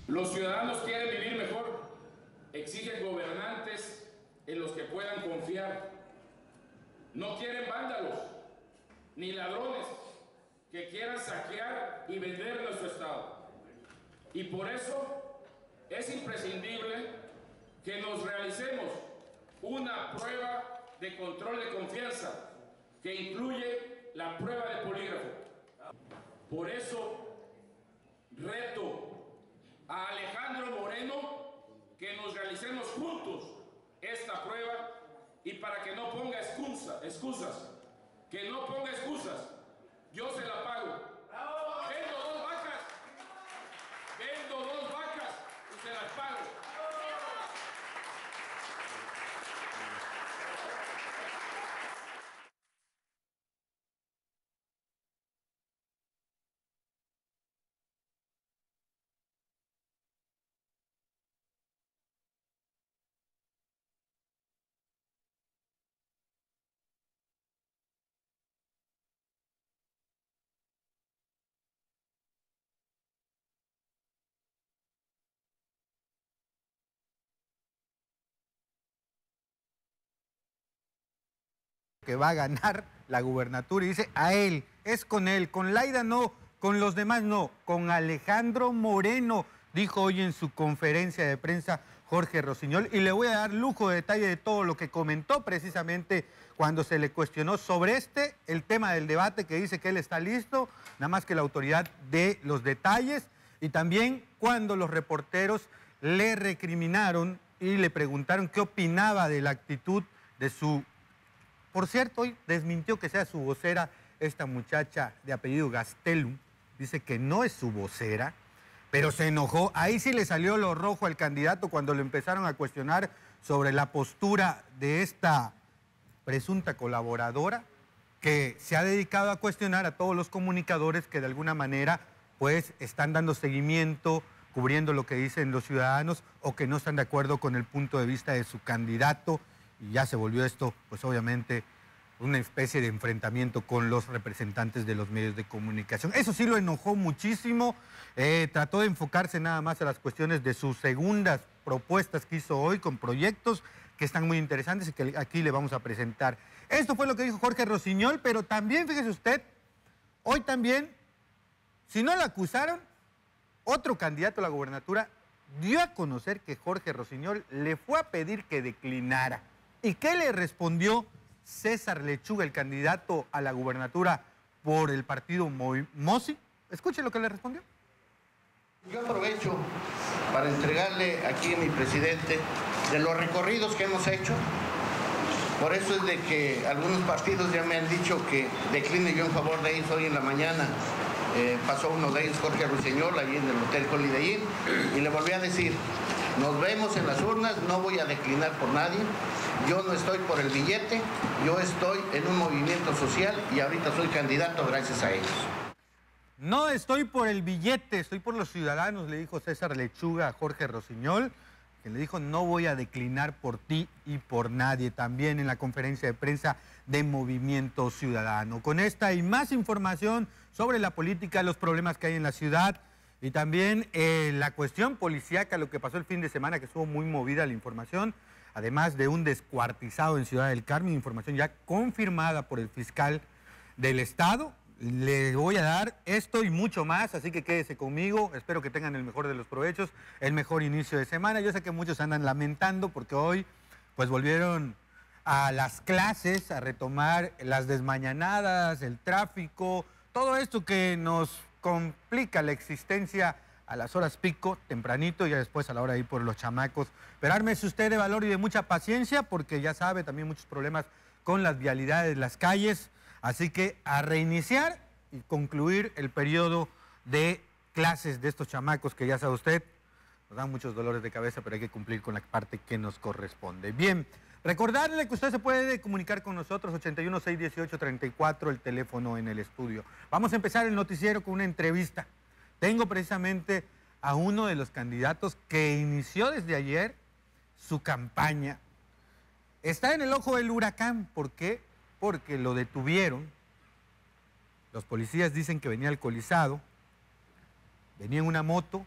Los ciudadanos quieren vivir mejor, exigen gobernantes en los que puedan confiar. No quieren vándalos ni ladrones que quieran saquear y vender nuestro Estado. Y por eso es imprescindible que nos realicemos una prueba de control de confianza que incluye la prueba de polígrafo. Por eso reto a Alejandro Moreno que nos realicemos juntos esta prueba y para que no ponga excusas, que no ponga excusas, yo se la pago. Vendo dos vacas y se las pago. Que va a ganar la gubernatura y dice a él, es con él, con Laida no, con los demás no, con Alejandro Moreno, dijo hoy en su conferencia de prensa Jorge Rosiñol, y le voy a dar lujo de detalle de todo lo que comentó precisamente cuando se le cuestionó sobre el tema del debate, que dice que él está listo, nada más que la autoridad dé los detalles, y también cuando los reporteros le recriminaron y le preguntaron qué opinaba de la actitud de su... Por cierto, hoy desmintió que sea su vocera esta muchacha de apellido Gastelum. Dice que no es su vocera, pero se enojó. Ahí sí le salió lo rojo al candidato cuando le empezaron a cuestionar sobre la postura de esta presunta colaboradora que se ha dedicado a cuestionar a todos los comunicadores que de alguna manera pues están dando seguimiento, cubriendo lo que dicen los ciudadanos o que no están de acuerdo con el punto de vista de su candidato. Y ya se volvió esto, pues obviamente, una especie de enfrentamiento con los representantes de los medios de comunicación. Eso sí lo enojó muchísimo, trató de enfocarse nada más a las cuestiones de sus segundas propuestas que hizo hoy con proyectos que están muy interesantes y que aquí le vamos a presentar. Esto fue lo que dijo Jorge Rosiñol, pero también, fíjese usted, hoy también, si no lo acusaron, otro candidato a la gubernatura dio a conocer que Jorge Rosiñol le fue a pedir que declinara. ¿Y qué le respondió César Lechuga, el candidato a la gubernatura por el partido MOSI? Escuche lo que le respondió. Yo aprovecho para entregarle aquí a mi presidente de los recorridos que hemos hecho. Por eso es de que algunos partidos ya me han dicho que decline yo en favor de ellos. Hoy en la mañana pasó uno de ellos, Jorge Rosiñol, allí en el Hotel Holiday Inn, y le volví a decir, nos vemos en las urnas, no voy a declinar por nadie. Yo no estoy por el billete, yo estoy en un movimiento social y ahorita soy candidato gracias a ellos. No estoy por el billete, estoy por los ciudadanos, le dijo César Lechuga a Jorge Rosiñol, que le dijo no voy a declinar por ti y por nadie, también en la conferencia de prensa de Movimiento Ciudadano. Con esta y más información sobre la política, los problemas que hay en la ciudad y también la cuestión policíaca, lo que pasó el fin de semana, que estuvo muy movida la información, además de un descuartizado en Ciudad del Carmen, información ya confirmada por el fiscal del Estado. Les voy a dar esto y mucho más, así que quédese conmigo. Espero que tengan el mejor de los provechos, el mejor inicio de semana. Yo sé que muchos andan lamentando porque hoy pues volvieron a las clases, a retomar las desmañanadas, el tráfico, todo esto que nos complica la existencia a las horas pico, tempranito, y ya después a la hora de ir por los chamacos. Pero ármese usted de valor y de mucha paciencia, porque ya sabe, también muchos problemas con las vialidades, las calles. Así que a reiniciar y concluir el periodo de clases de estos chamacos que ya sabe usted, nos dan muchos dolores de cabeza, pero hay que cumplir con la parte que nos corresponde. Bien, recordarle que usted se puede comunicar con nosotros, 81-618-34, el teléfono en el estudio. Vamos a empezar el noticiero con una entrevista. Tengo precisamente a uno de los candidatos que inició desde ayer su campaña. Está en el ojo del huracán. ¿Por qué? Porque lo detuvieron. Los policías dicen que venía alcoholizado, venía en una moto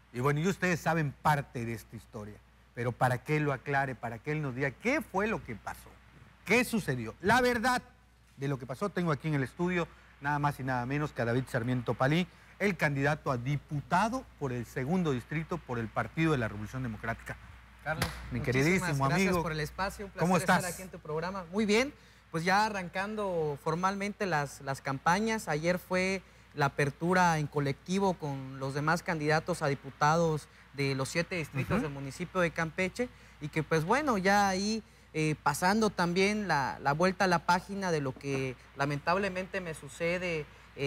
Y bueno, y ustedes saben parte de esta historia, pero para que él lo aclare, para que él nos diga qué fue lo que pasó, qué sucedió. La verdad de lo que pasó, tengo aquí en el estudio nada más y nada menos que a David Sarmiento Palí, el candidato a diputado por el 2º distrito por el Partido de la Revolución Democrática. Carlos, mi queridísimo amigo, gracias por el espacio, un placer ¿cómo estás? estar aquí en tu programa. Muy bien, pues ya arrancando formalmente las campañas. Ayer fue la apertura en colectivo con los demás candidatos a diputados de los 7 distritos del municipio de Campeche, y que pues bueno, ya ahí pasando también la vuelta a la página de lo que lamentablemente me sucede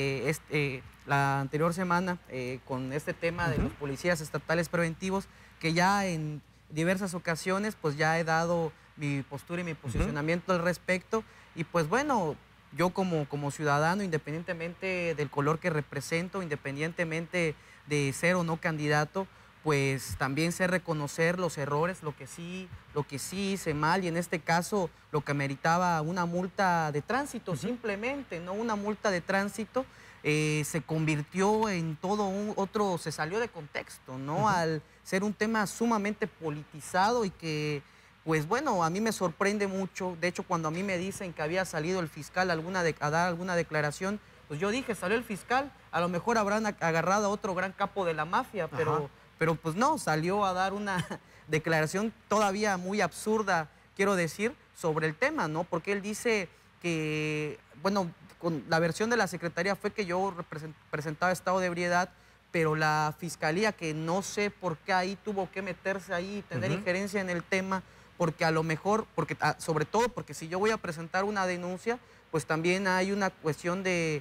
la anterior semana con este tema de los policías estatales preventivos, que ya en diversas ocasiones pues ya he dado mi postura y mi posicionamiento al respecto. Y pues bueno, yo como ciudadano, independientemente del color que represento, independientemente de ser o no candidato, pues también sé reconocer los errores, lo que sí hice mal, y en este caso lo que meritaba una multa de tránsito, simplemente, no una multa de tránsito, se convirtió en todo otro, se salió de contexto, ¿no? Al ser un tema sumamente politizado y que, pues bueno, a mí me sorprende mucho. De hecho, cuando a mí me dicen que había salido el fiscal a dar alguna declaración, pues yo dije, salió el fiscal, a lo mejor habrán agarrado a otro gran capo de la mafia, pero pues no, salió a dar una declaración todavía muy absurda, quiero decir, sobre el tema, ¿no? Porque él dice que, bueno, con la versión de la Secretaría fue que yo presentaba estado de ebriedad, pero la Fiscalía, que no sé por qué ahí tuvo que meterse ahí y tener injerencia en el tema, porque a lo mejor, sobre todo porque si yo voy a presentar una denuncia, pues también hay una cuestión de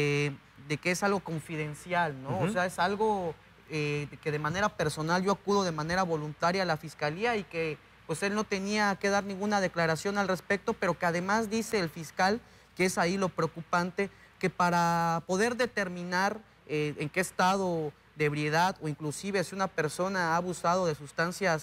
que es algo confidencial, ¿no? O sea, es algo que de manera personal yo acudo de manera voluntaria a la Fiscalía, y que pues él no tenía que dar ninguna declaración al respecto, pero que además dice el fiscal, que es ahí lo preocupante, que para poder determinar en qué estado de ebriedad, o inclusive si una persona ha abusado de sustancias,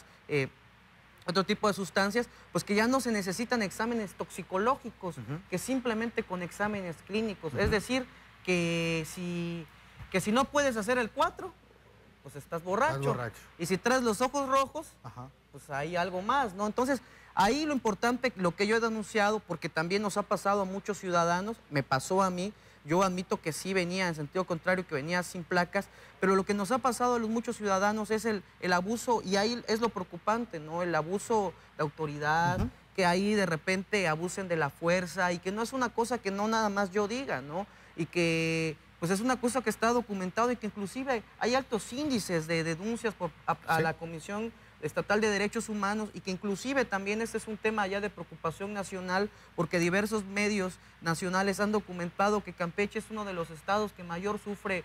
otro tipo de sustancias, pues que ya no se necesitan exámenes toxicológicos, que simplemente con exámenes clínicos. Es decir, que si no puedes hacer el 4, pues estás borracho. Y si traes los ojos rojos, pues hay algo más, ¿no? Entonces, ahí lo importante, lo que yo he denunciado, porque también nos ha pasado a muchos ciudadanos, me pasó a mí, yo admito que sí venía en sentido contrario, que venía sin placas, pero lo que nos ha pasado a los muchos ciudadanos es el abuso, y ahí es lo preocupante, ¿no? El abuso de autoridad, que ahí de repente abusen de la fuerza, y que no es una cosa que no nada más yo diga, ¿no? Y que pues es una cosa que está documentado, y que inclusive hay altos índices de denuncias a la Comisión Estatal de Derechos Humanos, y que inclusive también este es un tema ya de preocupación nacional, porque diversos medios nacionales han documentado que Campeche es uno de los estados que mayor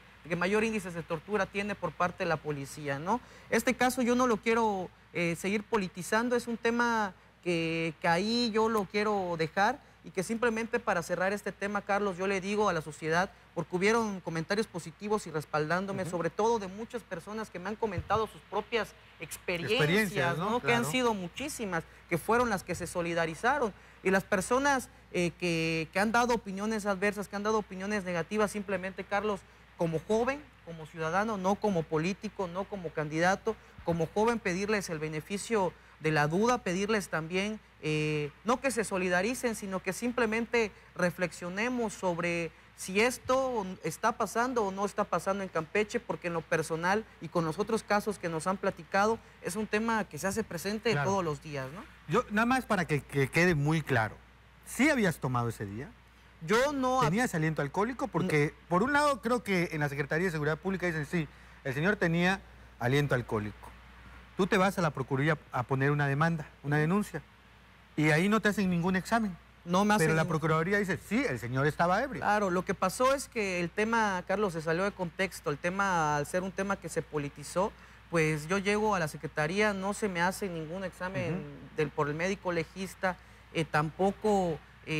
índices de tortura tiene por parte de la policía, ¿no? Este caso yo no lo quiero seguir politizando, es un tema que ahí yo lo quiero dejar, y que simplemente para cerrar este tema, Carlos, yo le digo a la sociedad, porque hubieron comentarios positivos y respaldándome, sobre todo de muchas personas que me han comentado sus propias experiencias, ¿no? Claro. Que han sido muchísimas, que fueron las que se solidarizaron. Y las personas que han dado opiniones adversas, que han dado opiniones negativas, simplemente, Carlos, como joven, como ciudadano, no como político, no como candidato, como joven, pedirles el beneficio de la duda, pedirles también, no que se solidaricen, sino que simplemente reflexionemos sobre si esto está pasando o no está pasando en Campeche, porque en lo personal y con los otros casos que nos han platicado, es un tema que se hace presente todos los días, ¿no? Yo, nada más para que quede muy claro, ¿sí habías tomado ese día? Yo no... ¿Tenías aliento alcohólico? Porque, por un lado, creo que en la Secretaría de Seguridad Pública dicen, sí, el señor tenía aliento alcohólico. Tú te vas a la Procuraduría a poner una demanda, una denuncia, y ahí no te hacen ningún examen. No me hacen. Pero la Procuraduría dice, sí, el señor estaba ebrio. Claro, lo que pasó es que el tema, Carlos, se salió de contexto. El tema, al ser un tema que se politizó, pues yo llego a la Secretaría, no se me hace ningún examen por el médico legista, tampoco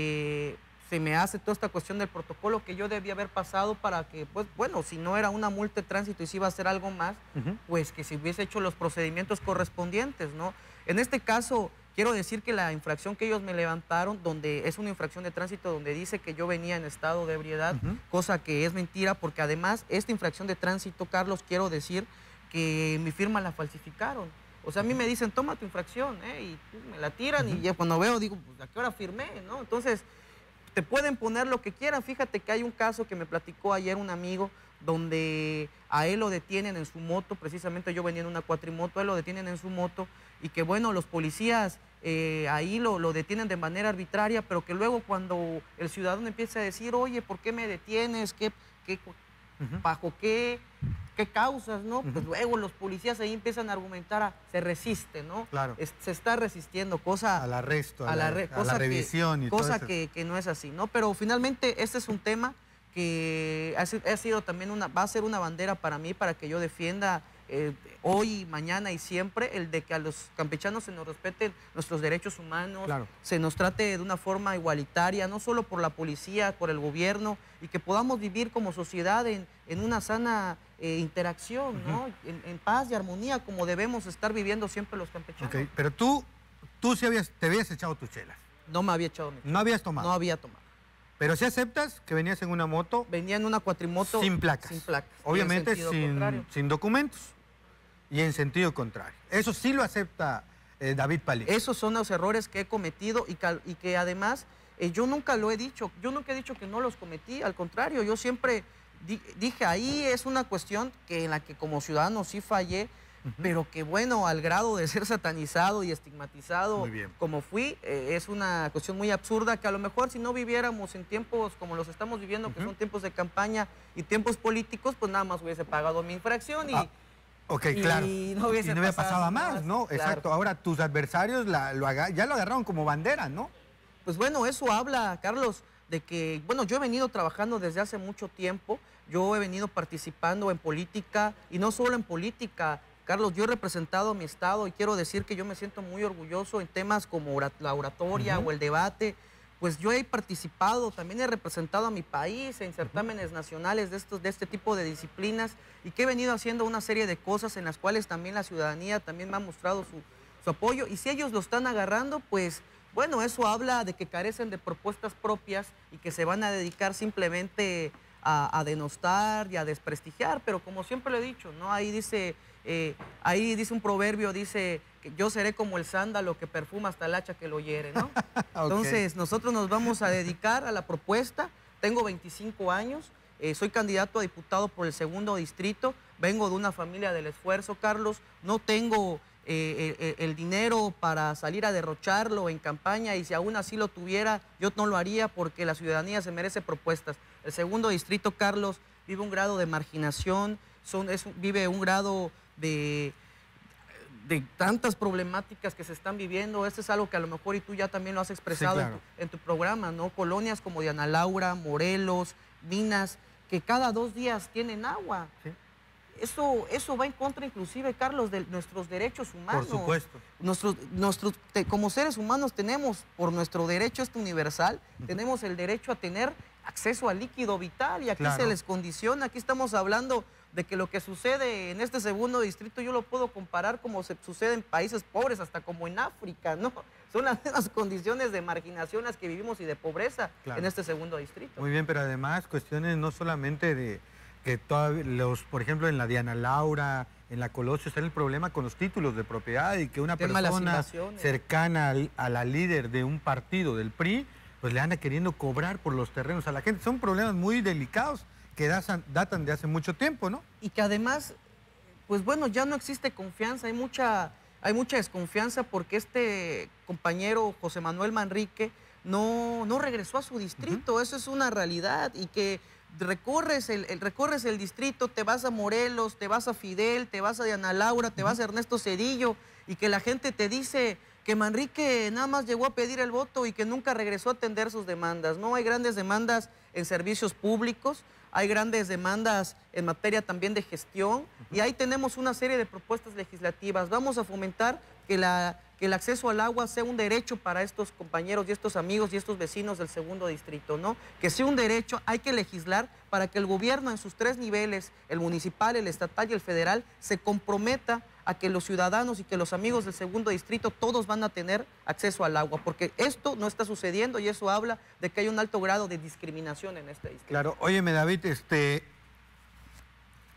se me hace toda esta cuestión del protocolo que yo debía haber pasado para que, pues bueno, si no era una multa de tránsito y si iba a ser algo más, pues que se hubiese hecho los procedimientos correspondientes, ¿no? En este caso, quiero decir que la infracción que ellos me levantaron, donde es una infracción de tránsito donde dice que yo venía en estado de ebriedad, cosa que es mentira, porque además esta infracción de tránsito, Carlos, quiero decir que mi firma la falsificaron. O sea, a mí me dicen, toma tu infracción, y me la tiran y ya cuando veo digo, pues, ¿a qué hora firmé? ¿No? Entonces, te pueden poner lo que quieran. Fíjate que hay un caso que me platicó ayer un amigo donde a él lo detienen en su moto, precisamente yo venía en una cuatrimoto, a él lo detienen en su moto y que bueno, los policías ahí lo detienen de manera arbitraria, pero que luego cuando el ciudadano empieza a decir, oye, ¿por qué me detienes? ¿Bajo qué causas, no? Pues luego los policías ahí empiezan a argumentar, se resiste, ¿no? Claro. Se está resistiendo, cosa... Al arresto, a la cosa revisión y todo cosa eso. que no es así, ¿no? Pero finalmente este es un tema que ha sido también va a ser una bandera para mí, para que yo defienda hoy, mañana y siempre, el de que a los campechanos se nos respeten nuestros derechos humanos, Claro. se nos trate de una forma igualitaria, no solo por la policía, por el gobierno, y que podamos vivir como sociedad en una sana interacción, ¿no? En paz y armonía, como debemos estar viviendo siempre los campechanos. Ok, pero tú sí te habías echado tus chelas. No me había echado mi... No habías tomado. No había tomado. Pero sí aceptas que venías en una moto Venía en una cuatrimoto... sin placas. Sin placas. Obviamente Y en sentido contrario. sin documentos. Y en sentido contrario. Eso sí lo acepta David Palí. Esos son los errores que he cometido y que además yo nunca lo he dicho. Yo nunca he dicho que no los cometí. Al contrario, yo siempre dije, ahí es una cuestión en la que como ciudadano sí fallé, pero que bueno, al grado de ser satanizado y estigmatizado como fui, es una cuestión muy absurda que a lo mejor si no viviéramos en tiempos como los estamos viviendo, que son tiempos de campaña y tiempos políticos, pues nada más hubiese pagado mi infracción y... Ok, claro. Y no hubiese pasado a más, ¿no? Claro. Exacto. Ahora tus adversarios ya lo agarraron como bandera, ¿no? Pues bueno, eso habla, Carlos, de que, bueno, yo he venido trabajando desde hace mucho tiempo, yo he venido participando en política, y no solo en política, Carlos, yo he representado a mi estado y quiero decir que yo me siento muy orgulloso en temas como la oratoria o el debate. Pues yo he participado, también he representado a mi país en certámenes nacionales de este tipo de disciplinas y que he venido haciendo una serie de cosas en las cuales también la ciudadanía también me ha mostrado su apoyo. Y si ellos lo están agarrando, pues bueno, eso habla de que carecen de propuestas propias y que se van a dedicar simplemente a denostar y a desprestigiar. Pero como siempre lo he dicho, ¿no? Ahí dice un proverbio, dice... que yo seré como el sándalo que perfuma hasta el hacha que lo hiere, ¿no? Entonces, nosotros nos vamos a dedicar a la propuesta. Tengo 25 años, soy candidato a diputado por el 2º distrito, vengo de una familia del esfuerzo, Carlos, no tengo el dinero para salir a derrocharlo en campaña y si aún así lo tuviera, yo no lo haría porque la ciudadanía se merece propuestas. El 2º distrito, Carlos, vive un grado de marginación, vive un grado de tantas problemáticas que se están viviendo. Esto es algo que a lo mejor y tú ya también lo has expresado en tu programa, ¿no? Colonias como Diana Laura, Morelos, Minas, que cada 2 días tienen agua. Sí. Eso va en contra inclusive, Carlos, de nuestros derechos humanos. Por supuesto. Como seres humanos tenemos, por nuestro derecho universal, tenemos el derecho a tener acceso al líquido vital y aquí se les condiciona. Aquí estamos hablando de que lo que sucede en este 2º distrito yo lo puedo comparar como se sucede en países pobres, hasta como en África, ¿no? Son las mismas condiciones de marginación las que vivimos y de pobreza en este 2º distrito. Muy bien, pero además cuestiones no solamente de que por ejemplo, en la Diana Laura, en la Colosio, está el problema con los títulos de propiedad y que una persona cercana a la líder de un partido del PRI, pues le anda queriendo cobrar por los terrenos a la gente. Son problemas muy delicados que datan de hace mucho tiempo, ¿no? Y que además, pues bueno, ya no existe confianza, hay mucha desconfianza porque este compañero José Manuel Manrique no regresó a su distrito, eso es una realidad, y que recorres el distrito, te vas a Morelos, te vas a Fidel, te vas a Diana Laura, te vas a Ernesto Zedillo, y que la gente te dice que Manrique nada más llegó a pedir el voto y que nunca regresó a atender sus demandas. No, hay grandes demandas en servicios públicos, hay grandes demandas en materia también de gestión y ahí tenemos una serie de propuestas legislativas. Vamos a fomentar que el acceso al agua sea un derecho para estos compañeros y estos amigos y estos vecinos del 2º distrito, ¿no? Que sea un derecho, hay que legislar para que el gobierno en sus 3 niveles, el municipal, el estatal y el federal, se comprometa a que los ciudadanos y que los amigos del 2º distrito todos van a tener acceso al agua, porque esto no está sucediendo y eso habla de que hay un alto grado de discriminación en este distrito. Claro, óyeme David,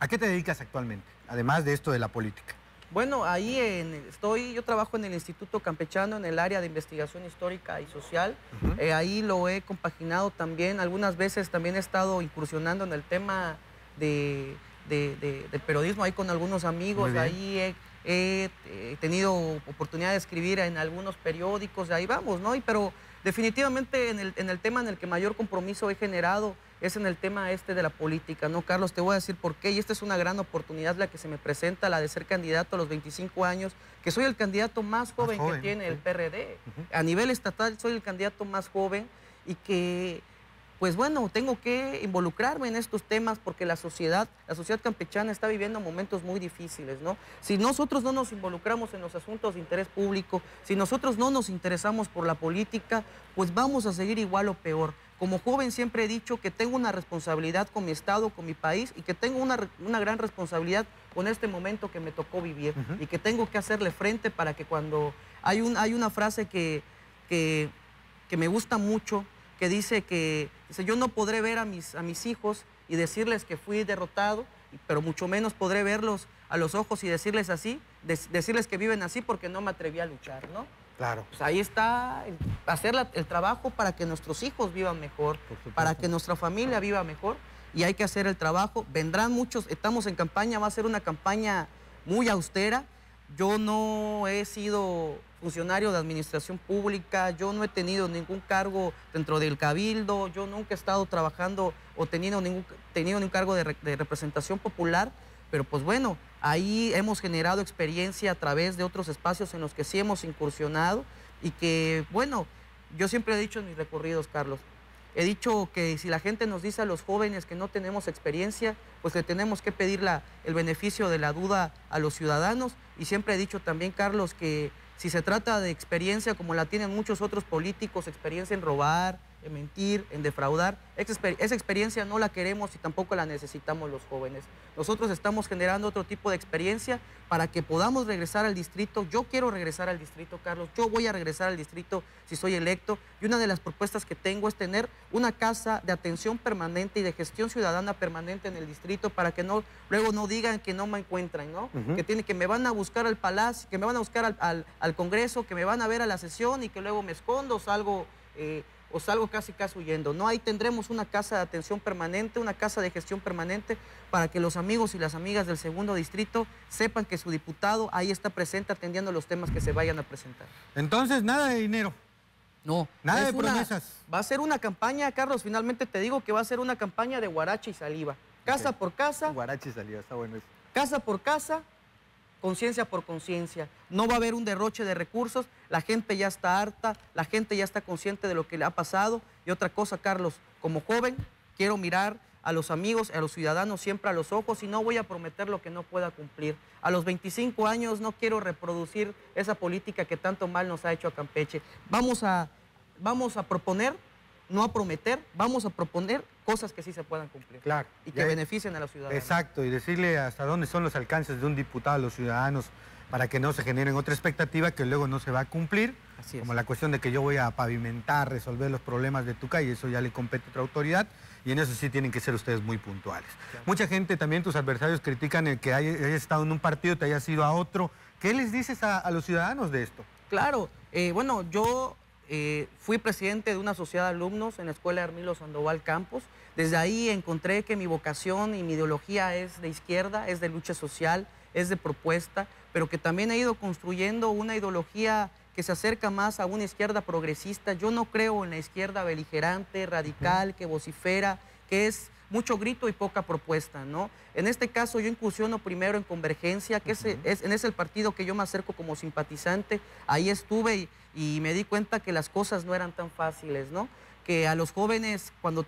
¿A qué te dedicas actualmente, además de esto de la política? Bueno, yo trabajo en el Instituto Campechano en el área de investigación histórica y social. Ahí lo he compaginado también. Algunas veces también he estado incursionando en el tema de periodismo ahí con algunos amigos. Ahí he tenido oportunidad de escribir en algunos periódicos, ahí vamos, ¿no? Pero definitivamente en el tema en el que mayor compromiso he generado es en el tema de la política, ¿no, Carlos? Te voy a decir por qué, y esta es una gran oportunidad la que se me presenta, la de ser candidato a los 25 años, que soy el candidato más joven que tiene el PRD. A nivel estatal soy el candidato más joven y que, pues bueno, tengo que involucrarme en estos temas porque la sociedad campechana está viviendo momentos muy difíciles, ¿no? Si nosotros no nos involucramos en los asuntos de interés público, si nosotros no nos interesamos por la política, pues vamos a seguir igual o peor. Como joven siempre he dicho que tengo una responsabilidad con mi estado, con mi país, y que tengo una gran responsabilidad con este momento que me tocó vivir y que tengo que hacerle frente para que cuando... Hay una frase que me gusta mucho, que dice yo no podré ver a mis hijos y decirles que fui derrotado, pero mucho menos podré verlos a los ojos y decirles decirles que viven así porque no me atreví a luchar, ¿no? Claro. Pues ahí está hacer el trabajo para que nuestros hijos vivan mejor, para que nuestra familia viva mejor, y hay que hacer el trabajo. Vendrán muchos, estamos en campaña, va a ser una campaña muy austera. Yo no he sido funcionario de administración pública, yo no he tenido ningún cargo dentro del cabildo, yo nunca he estado trabajando o tenido ningún cargo de representación popular, pero pues bueno, ahí hemos generado experiencia a través de otros espacios en los que sí hemos incursionado y que, bueno, yo siempre he dicho en mis recorridos, Carlos, he dicho que si la gente nos dice a los jóvenes que no tenemos experiencia, pues le tenemos que pedir el beneficio de la duda a los ciudadanos. Y siempre he dicho también, Carlos, que si se trata de experiencia como la tienen muchos otros políticos, experiencia en robar, en mentir, en defraudar, esa experiencia no la queremos y tampoco la necesitamos los jóvenes. Nosotros estamos generando otro tipo de experiencia para que podamos regresar al distrito. Yo quiero regresar al distrito, Carlos. Yo voy a regresar al distrito si soy electo. Y una de las propuestas que tengo es tener una casa de atención permanente y de gestión ciudadana permanente en el distrito para que luego no digan que no me encuentran, ¿no? Que me van a buscar al palacio, que me van a buscar al Congreso, que me van a ver a la sesión y que luego me escondo o salgo casi huyendo. No, ahí tendremos una casa de atención permanente, una casa de gestión permanente para que los amigos y las amigas del segundo distrito sepan que su diputado ahí está presente atendiendo los temas que se vayan a presentar. Entonces, nada de dinero. No. Nada de promesas. Va a ser una campaña, Carlos, finalmente te digo que va a ser una campaña de guaracha y saliva. Casa por casa. Guaracha y saliva, está bueno eso. Casa por casa, conciencia por conciencia. No va a haber un derroche de recursos, la gente ya está harta, la gente ya está consciente de lo que le ha pasado. Y otra cosa, Carlos, como joven, quiero mirar a los amigos, a los ciudadanos siempre a los ojos y no voy a prometer lo que no pueda cumplir. A los 25 años no quiero reproducir esa política que tanto mal nos ha hecho a Campeche. Vamos a proponer, no a prometer, vamos a proponer cosas que sí se puedan cumplir. Claro. Y que beneficien a los ciudadanos. Exacto, y decirle hasta dónde son los alcances de un diputado a los ciudadanos para que no se generen otra expectativa que luego no se va a cumplir. Así es. Como la cuestión de que yo voy a pavimentar, resolver los problemas de tu calle, eso ya le compete a otra autoridad y en eso sí tienen que ser ustedes muy puntuales. Claro. Mucha gente, también tus adversarios critican el que hayas estado en un partido, te hayas ido a otro. ¿Qué les dices a los ciudadanos de esto? Claro, bueno, yo fui presidente de una sociedad de alumnos en la Escuela Hermilo Sandoval Campos. Desde ahí encontré que mi vocación y mi ideología es de izquierda, es de lucha social, es de propuesta, pero que también he ido construyendo una ideología que se acerca más a una izquierda progresista. Yo no creo en la izquierda beligerante, radical, que vocifera, que es mucho grito y poca propuesta, ¿no? En este caso yo incursiono primero en Convergencia, que es el partido que yo me acerco como simpatizante. Ahí estuve y me di cuenta que las cosas no eran tan fáciles, ¿no? Que a los jóvenes, cuando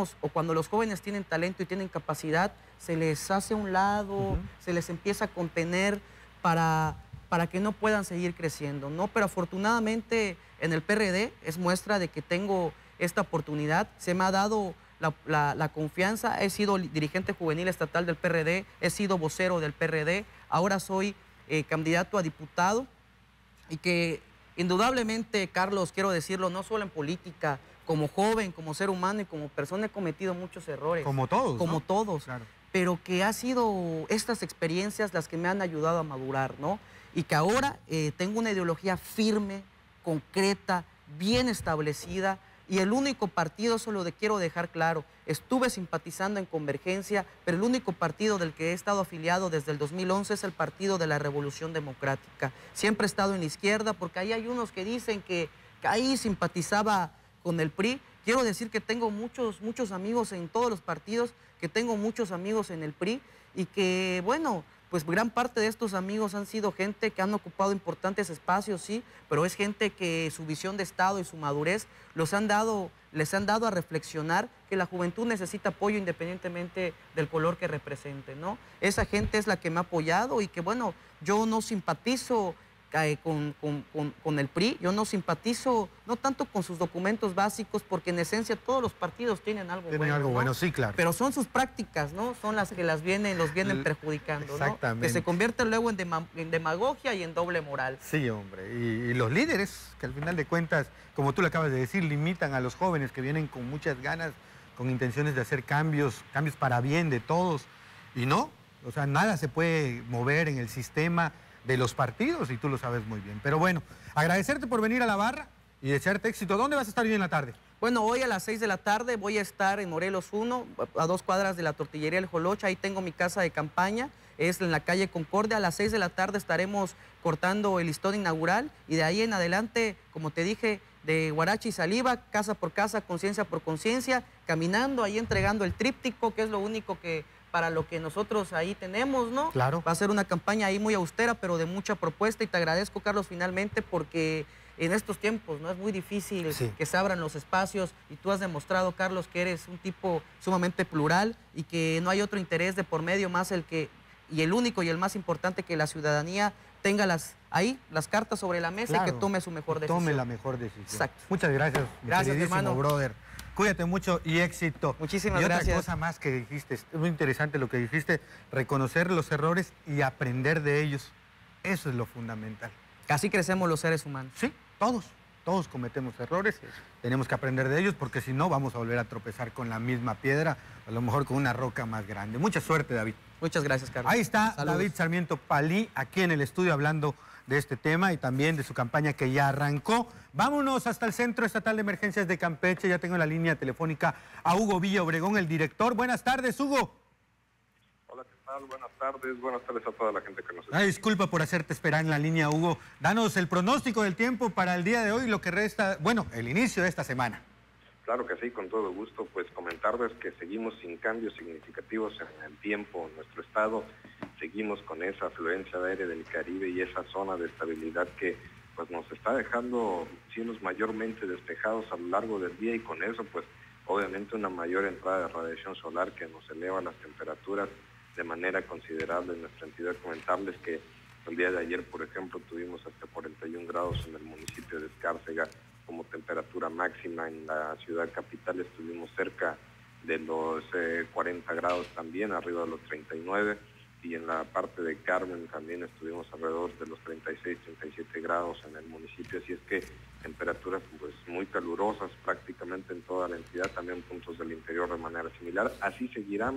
los jóvenes tienen talento y tienen capacidad, se les hace a un lado, se les empieza a contener para que no puedan seguir creciendo, ¿no? Pero afortunadamente en el PRD es muestra de que tengo esta oportunidad, se me ha dado la confianza, he sido dirigente juvenil estatal del PRD, he sido vocero del PRD, ahora soy candidato a diputado y que indudablemente, Carlos, quiero decirlo, no solo en política, como joven, como ser humano y como persona he cometido muchos errores. Como todos, Como ¿no? todos. Claro. pero que ha sido estas experiencias las que me han ayudado a madurar, ¿no? Y que ahora tengo una ideología firme, concreta, bien establecida, y el único partido, eso lo quiero dejar claro, estuve simpatizando en Convergencia, pero el único partido del que he estado afiliado desde el 2011 es el Partido de la Revolución Democrática. Siempre he estado en la izquierda, porque ahí hay unos que dicen que ahí simpatizaba con el PRI. Quiero decir que tengo muchos amigos en todos los partidos, que tengo muchos amigos en el PRI, y que, bueno, pues gran parte de estos amigos han sido gente que han ocupado importantes espacios, sí, pero es gente que su visión de Estado y su madurez les han dado a reflexionar que la juventud necesita apoyo independientemente del color que represente, ¿no? Esa gente es la que me ha apoyado, y que, bueno, yo no simpatizo con el PRI, yo no simpatizo, no tanto con sus documentos básicos, porque en esencia todos los partidos tienen algo bueno. Tienen algo ¿no? bueno, sí, claro. Pero son sus prácticas, ¿no? Son las que los vienen perjudicando, exactamente, ¿no? Que se convierte luego en demagogia y en doble moral. Sí, hombre. Y los líderes, que al final de cuentas, como tú lo acabas de decir, limitan a los jóvenes que vienen con muchas ganas, con intenciones de hacer cambios para bien de todos. Y no, o sea, nada se puede mover en el sistema de los partidos, y tú lo sabes muy bien. Pero bueno, agradecerte por venir a la barra y desearte éxito. ¿Dónde vas a estar hoy en la tarde? Bueno, hoy a las 6 de la tarde voy a estar en Morelos 1, a 2 cuadras de la tortillería El Jolocha. Ahí tengo mi casa de campaña, es en la calle Concordia. A las 6 de la tarde estaremos cortando el listón inaugural, y de ahí en adelante, como te dije, de Huarache y Saliva, casa por casa, conciencia por conciencia, caminando, ahí entregando el tríptico, que es lo único que para lo que nosotros ahí tenemos, ¿no? Claro. Va a ser una campaña ahí muy austera, pero de mucha propuesta, y te agradezco, Carlos, finalmente, porque en estos tiempos, ¿no? Es muy difícil que se abran los espacios, y tú has demostrado, Carlos, que eres un tipo sumamente plural, y que no hay otro interés de por medio más y el único y el más importante, que la ciudadanía tenga las cartas sobre la mesa, claro, y que tome su mejor decisión. Tome la mejor decisión. Exacto. Muchas gracias, gracias, hermano. Brother. Cuídate mucho y éxito. Muchísimas gracias. Y otra gracias. cosa más que dijiste, es muy interesante lo que dijiste, reconocer los errores y aprender de ellos. Eso es lo fundamental. Así crecemos los seres humanos. Sí, todos cometemos errores, tenemos que aprender de ellos, porque si no vamos a volver a tropezar con la misma piedra, a lo mejor con una roca más grande. Mucha suerte, David. Muchas gracias, Carlos. Ahí está. Saludos. David Sarmiento Palí, aquí en el estudio, hablando de este tema y también de su campaña que ya arrancó. Vámonos hasta el Centro Estatal de Emergencias de Campeche. Ya tengo en la línea telefónica a Hugo Villa Obregón, el director. Buenas tardes, Hugo. Hola, ¿qué tal? Buenas tardes a toda la gente que nos escucha. Disculpa por hacerte esperar en la línea, Hugo. Danos el pronóstico del tiempo para el día de hoy, lo que resta, bueno, el inicio de esta semana. Claro que sí, con todo gusto, pues comentarles que seguimos sin cambios significativos en el tiempo en nuestro estado. Seguimos con esa afluencia de aire del Caribe y esa zona de estabilidad que pues nos está dejando cielos mayormente despejados a lo largo del día, y con eso pues obviamente una mayor entrada de radiación solar que nos eleva las temperaturas de manera considerable en nuestra entidad. Comentarles que el día de ayer, por ejemplo, tuvimos hasta 41 grados en el municipio de Escárcega como temperatura máxima. En la ciudad capital estuvimos cerca de los 40 grados también, arriba de los 39, y en la parte de Carmen también estuvimos alrededor de los 36, 37 grados en el municipio, así es que temperaturas pues muy calurosas prácticamente en toda la entidad, también puntos del interior de manera similar. Así seguirán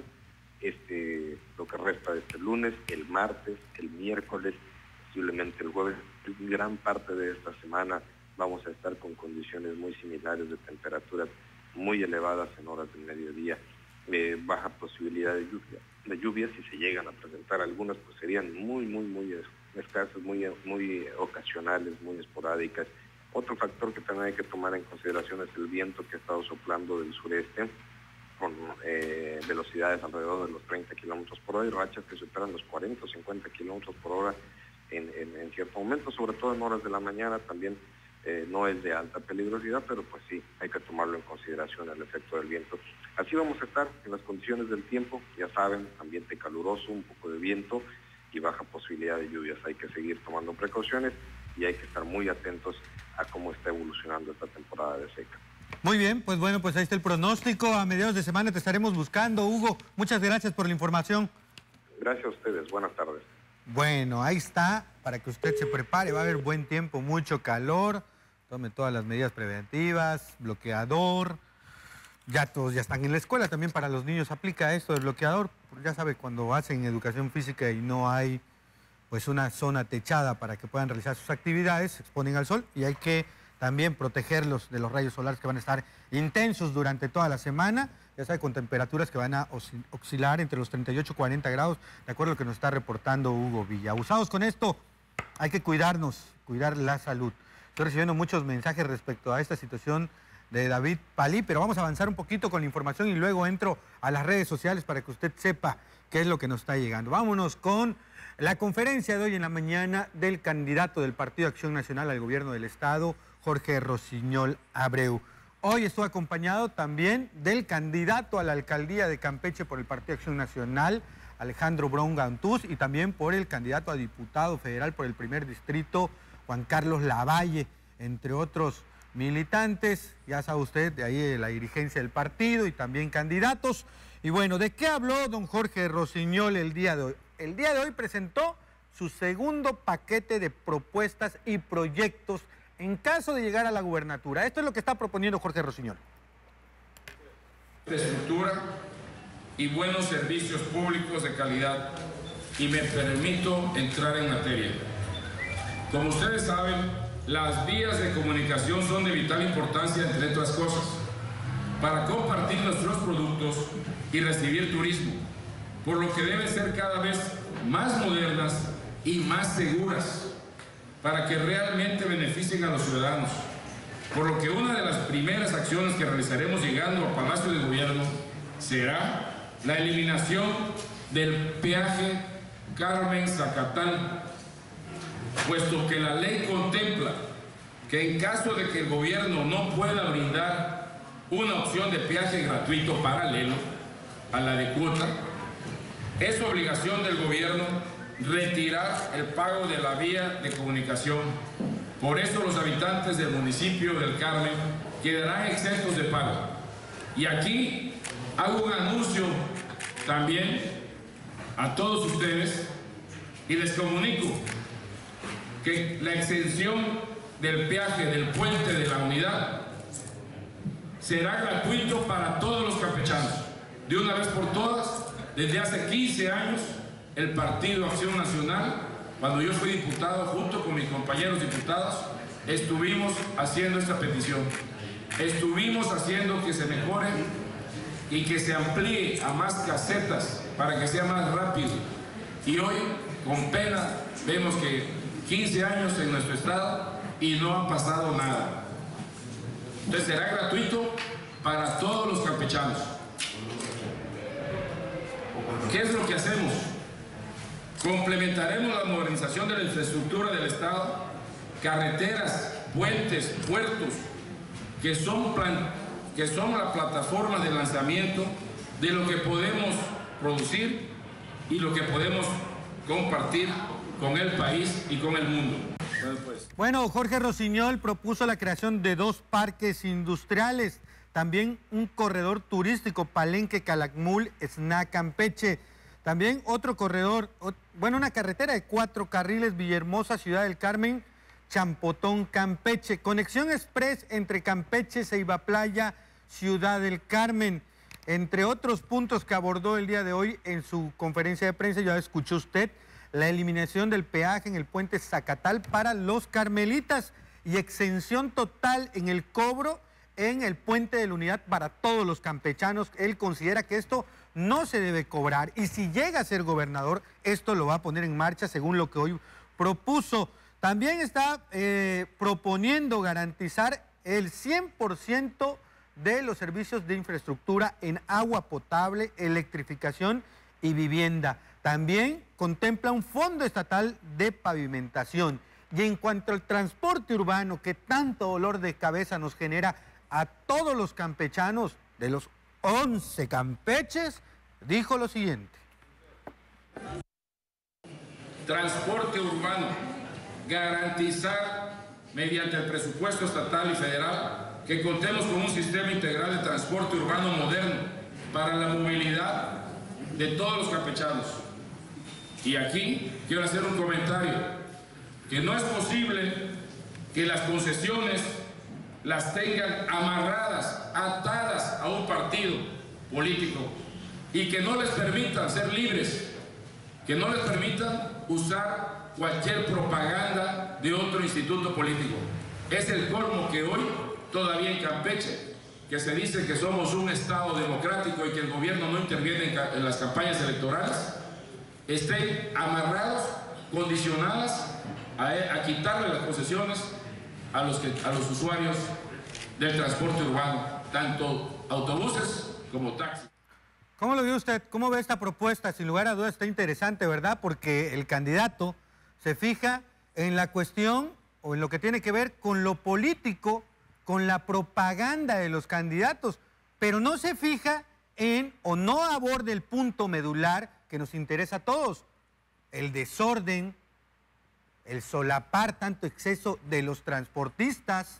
lo que resta de este lunes, el martes, el miércoles, posiblemente el jueves. Gran parte de esta semana vamos a estar con condiciones muy similares de temperaturas muy elevadas en horas del mediodía, baja posibilidad de lluvia, si se llegan a presentar algunas, pues serían muy escasas, muy ocasionales, muy esporádicas. Otro factor que también hay que tomar en consideración es el viento que ha estado soplando del sureste, con velocidades alrededor de los 30 kilómetros por hora y rachas que superan los 40 o 50 kilómetros por hora en cierto momento, sobre todo en horas de la mañana. También no es de alta peligrosidad, pero pues sí, hay que tomarlo en consideración el efecto del viento. Así vamos a estar en las condiciones del tiempo, ya saben, ambiente caluroso, un poco de viento y baja posibilidad de lluvias. Hay que seguir tomando precauciones y hay que estar muy atentos a cómo está evolucionando esta temporada de seca. Muy bien, pues bueno, pues ahí está el pronóstico. A mediados de semana te estaremos buscando, Hugo. Muchas gracias por la información. Gracias a ustedes, buenas tardes. Bueno, ahí está, para que usted se prepare, va a haber buen tiempo, mucho calor, tome todas las medidas preventivas, bloqueador, Ya todos ya están en la escuela, también para los niños aplica esto del bloqueador. Ya sabe, cuando hacen educación física y no hay pues una zona techada para que puedan realizar sus actividades, se exponen al sol y hay que también protegerlos de los rayos solares que van a estar intensos durante toda la semana, ya sabe, con temperaturas que van a oscilar entre los 38 y 40 grados, de acuerdo a lo que nos está reportando Hugo Villa. Abusados con esto, hay que cuidarnos, cuidar la salud. Estoy recibiendo muchos mensajes respecto a esta situación de David Palí, pero vamos a avanzar un poquito con la información y luego entro a las redes sociales para que usted sepa qué es lo que nos está llegando. Vámonos con la conferencia de hoy en la mañana del candidato del Partido Acción Nacional al gobierno del Estado, Jorge Rosiñol Abreu. Hoy estuvo acompañado también del candidato a la alcaldía de Campeche por el Partido Acción Nacional, Alejandro Bron Gantús, y también por el candidato a diputado federal por el primer distrito, Juan Carlos Lavalle, entre otros militantes, ya sabe usted, de ahí de la dirigencia del partido y también candidatos. Y bueno, ¿de qué habló don Jorge Rosiñol el día de hoy? El día de hoy presentó su segundo paquete de propuestas y proyectos en caso de llegar a la gubernatura. Esto es lo que está proponiendo Jorge Rosiñol. Infraestructura y buenos servicios públicos de calidad. Y me permito entrar en materia. Como ustedes saben, las vías de comunicación son de vital importancia, entre otras cosas, para compartir nuestros productos y recibir turismo, por lo que deben ser cada vez más modernas y más seguras, para que realmente beneficien a los ciudadanos. Por lo que una de las primeras acciones que realizaremos llegando a Palacio de Gobierno será la eliminación del peaje Carmen-Zacatal, puesto que la ley contempla que en caso de que el gobierno no pueda brindar una opción de peaje gratuito paralelo a la de cuota, es obligación del gobierno retirar el pago de la vía de comunicación. Por eso los habitantes del municipio del Carmen quedarán exentos de pago. Y aquí hago un anuncio también a todos ustedes y les comunico que la exención del peaje del puente de la Unidad será gratuito para todos los campechanos. De una vez por todas, desde hace 15 años, el Partido Acción Nacional, cuando yo fui diputado, junto con mis compañeros diputados, estuvimos haciendo esta petición. Estuvimos haciendo que se mejore y que se amplíe a más casetas para que sea más rápido. Y hoy, con pena, vemos que 15 años en nuestro estado y no ha pasado nada. Entonces será gratuito para todos los campechanos. ¿Qué es lo que hacemos? Complementaremos la modernización de la infraestructura del Estado, carreteras, puentes, puertos, que son la plataforma de lanzamiento de lo que podemos producir y lo que podemos compartir con el país y con el mundo. Bueno, Jorge Rosiñol propuso la creación de 2 parques industriales, también un corredor turístico, Palenque, Calakmul, Esná, Campeche. También otro corredor, una carretera de 4 carriles, Villahermosa, Ciudad del Carmen, Champotón, Campeche. Conexión express entre Campeche, Ceiba Playa, Ciudad del Carmen. Entre otros puntos que abordó el día de hoy en su conferencia de prensa, ya escuchó usted, la eliminación del peaje en el puente Zacatal para los carmelitas y exención total en el cobro en el puente de la Unidad para todos los campechanos. Él considera que esto no se debe cobrar y si llega a ser gobernador, esto lo va a poner en marcha según lo que hoy propuso. También está proponiendo garantizar el 100% de los servicios de infraestructura en agua potable, electrificación y vivienda. También contempla un fondo estatal de pavimentación. Y en cuanto al transporte urbano, que tanto dolor de cabeza nos genera a todos los campechanos, de los 11 campeches, dijo lo siguiente. Transporte urbano, garantizar mediante el presupuesto estatal y federal que contemos con un sistema integral de transporte urbano moderno para la movilidad de todos los campechanos. Y aquí quiero hacer un comentario, que no es posible que las concesiones las tengan amarradas, atadas a un partido político y que no les permitan ser libres, que no les permitan usar cualquier propaganda de otro instituto político. Es el colmo que hoy, todavía en Campeche, que se dice que somos un Estado democrático y que el gobierno no interviene en las campañas electorales, estén amarrados, condicionadas a quitarle las concesiones a los usuarios del transporte urbano, tanto autobuses como taxis. ¿Cómo lo ve usted? ¿Cómo ve esta propuesta? Sin lugar a dudas está interesante, ¿verdad? Porque el candidato se fija en la cuestión o en lo que tiene que ver con lo político, con la propaganda de los candidatos, pero no se fija en o no aborda el punto medular que nos interesa a todos, el desorden, el solapar tanto exceso de los transportistas,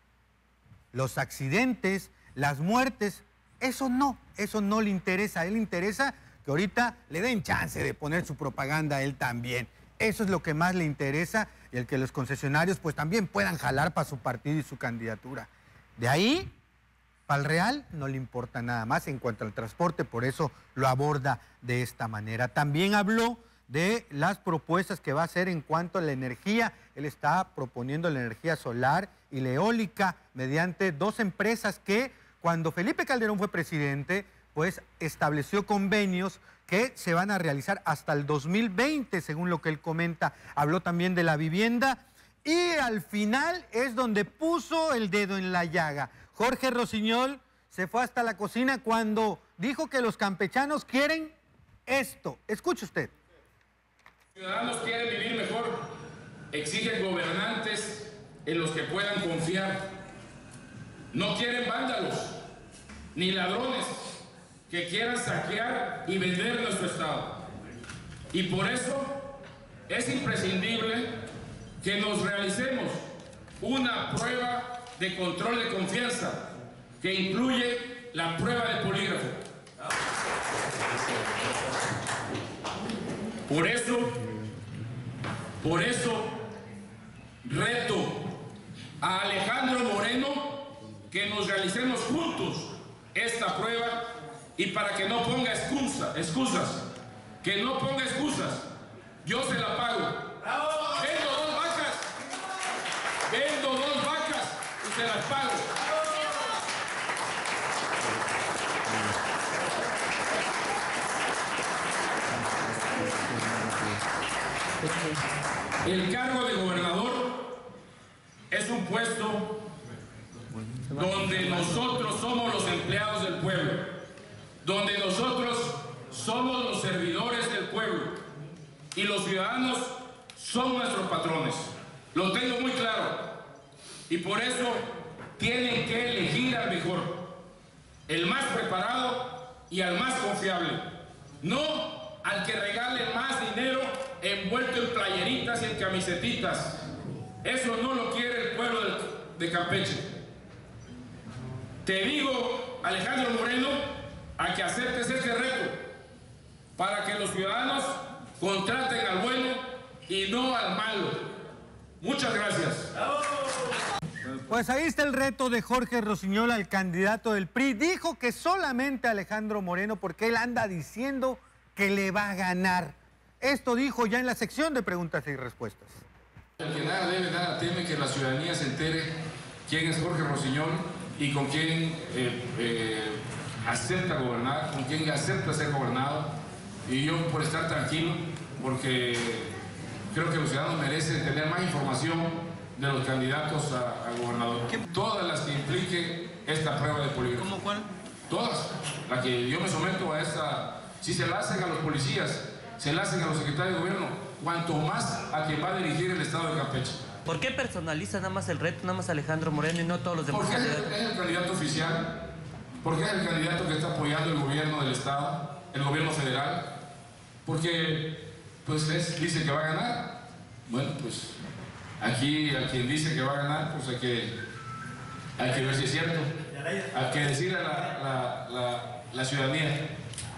los accidentes, las muertes. Eso no le interesa. A él le interesa que ahorita le den chance de poner su propaganda a él también. Eso es lo que más le interesa, y el que los concesionarios pues también puedan jalar para su partido y su candidatura. De ahí, para el Real no le importa nada más en cuanto al transporte, por eso lo aborda de esta manera. También habló de las propuestas que va a hacer en cuanto a la energía. Él está proponiendo la energía solar y la eólica mediante dos empresas que, cuando Felipe Calderón fue presidente, pues estableció convenios que se van a realizar hasta el 2020, según lo que él comenta. Habló también de la vivienda y al final es donde puso el dedo en la llaga. Jorge Rosiñol se fue hasta la cocina cuando dijo que los campechanos quieren esto. Escuche usted. Los ciudadanos quieren vivir mejor, exigen gobernantes en los que puedan confiar. No quieren vándalos ni ladrones que quieran saquear y vender nuestro Estado. Y por eso es imprescindible que nos realicemos una prueba de control de confianza que incluye la prueba de polígrafo. Por eso reto a Alejandro Moreno que nos realicemos juntos esta prueba y para que no ponga excusas, que no ponga excusas. Yo se la pago. Vendo dos vacas y se las pago. El cargo de gobernador es un puesto donde nosotros somos los empleados del pueblo, donde nosotros somos los servidores del pueblo y los ciudadanos son nuestros patrones. Lo tengo muy claro y por eso tienen que elegir al mejor, el más preparado y al más confiable, no al que regale más dinero envuelto en playeritas y en camisetitas. Eso no lo quiere el pueblo de Campeche. Te digo, Alejandro Moreno, a que aceptes este reto para que los ciudadanos contraten al bueno y no al malo. Muchas gracias. Pues ahí está el reto de Jorge Rosiñol al candidato del PRI. Dijo que solamente Alejandro Moreno, porque él anda diciendo que le va a ganar. Esto dijo ya en la sección de preguntas y respuestas. El que nada debe, nada teme, que la ciudadanía se entere quién es Jorge Rosiñol y con quién acepta gobernar, con quién acepta ser gobernado. Y yo por estar tranquilo, porque creo que los ciudadanos merecen tener más información de los candidatos a gobernador. Todas las que implique esta prueba de polígrafo. ¿Cómo cuál? Todas. La que yo me someto a esta, si se la hacen a los policías, se la hacen a los secretarios de gobierno, cuanto más a quien va a dirigir el Estado de Campeche. ¿Por qué personaliza nada más el reto, nada más Alejandro Moreno y no todos los demás Porque candidatos? es el candidato oficial, porque es el candidato que está apoyando el gobierno del Estado, el gobierno federal, porque pues dice que va a ganar. Bueno, pues aquí a quien dice que va a ganar, pues hay que ver si es cierto. Hay que decirle a la ciudadanía.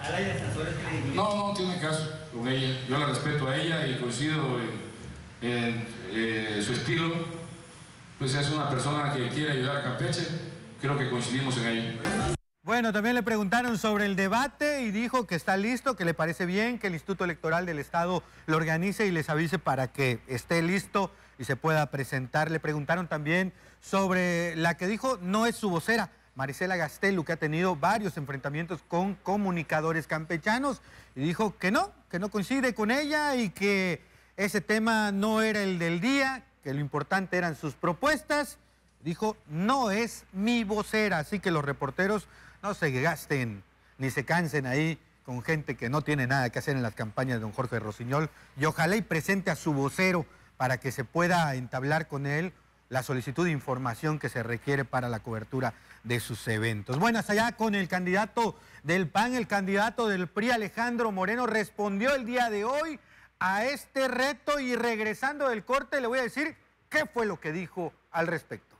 No tiene caso con ella. Yo la respeto a ella y coincido en su estilo, pues es una persona que quiere ayudar a Campeche. Creo que coincidimos en ello. Bueno, también le preguntaron sobre el debate y dijo que está listo, que le parece bien que el Instituto Electoral del Estado lo organice y les avise para que esté listo y se pueda presentar. Le preguntaron también sobre la que dijo no es su vocera, Marisela Gastelu, que ha tenido varios enfrentamientos con comunicadores campechanos, y dijo que no coincide con ella y que ese tema no era el del día, que lo importante eran sus propuestas. Dijo, no es mi vocera, así que los reporteros no se gasten ni se cansen ahí con gente que no tiene nada que hacer en las campañas de don Jorge Rosiñol, y ojalá y presente a su vocero para que se pueda entablar con él la solicitud de información que se requiere para la cobertura de sus eventos. Bueno, hasta allá con el candidato del PAN, el candidato del PRI, Alejandro Moreno, respondió el día de hoy a este reto, y regresando del corte le voy a decir qué fue lo que dijo al respecto.